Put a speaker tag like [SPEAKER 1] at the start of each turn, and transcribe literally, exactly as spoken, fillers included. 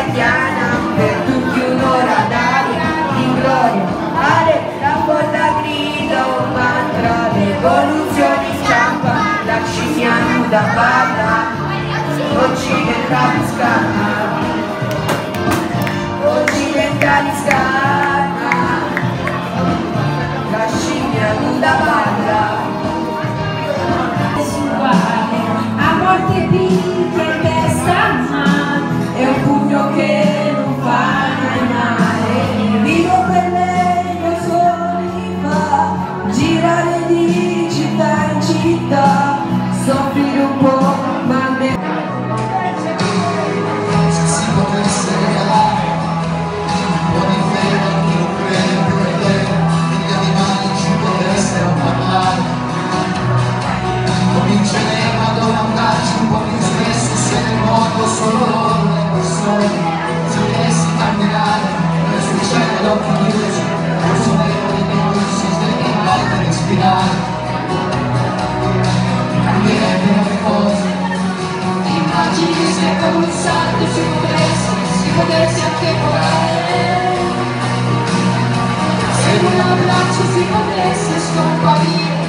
[SPEAKER 1] haitiana, per tutti un'ora d'aria di gloria. Ale, la bolla grida un mantra, l'evoluzione scampa, la scimmia nuda parla, occidentali scanna, occidentali scanna, la scimmia nuda parla.
[SPEAKER 2] A morte picchia in testa, ma è un pugno che non fa mai male. Vivo per lei, non solo mi fa girare di città in città, soffrire un po', ma ne...
[SPEAKER 3] Se si potesse regalare un po' di fede, chi non crede più in te, gli animali ci potessero parlare. Cominceremo a domandarci un po' più spesso se nel mondo sono loro le persone, se riessi a camminare, nel succede ad occhi chiusi, forse vero che non si sveglia in vai per respirare. Cambierebbero le cose, immagini se con un salto si potesse, si potesse anche volare, se in un abbraccio si potesse scomparire.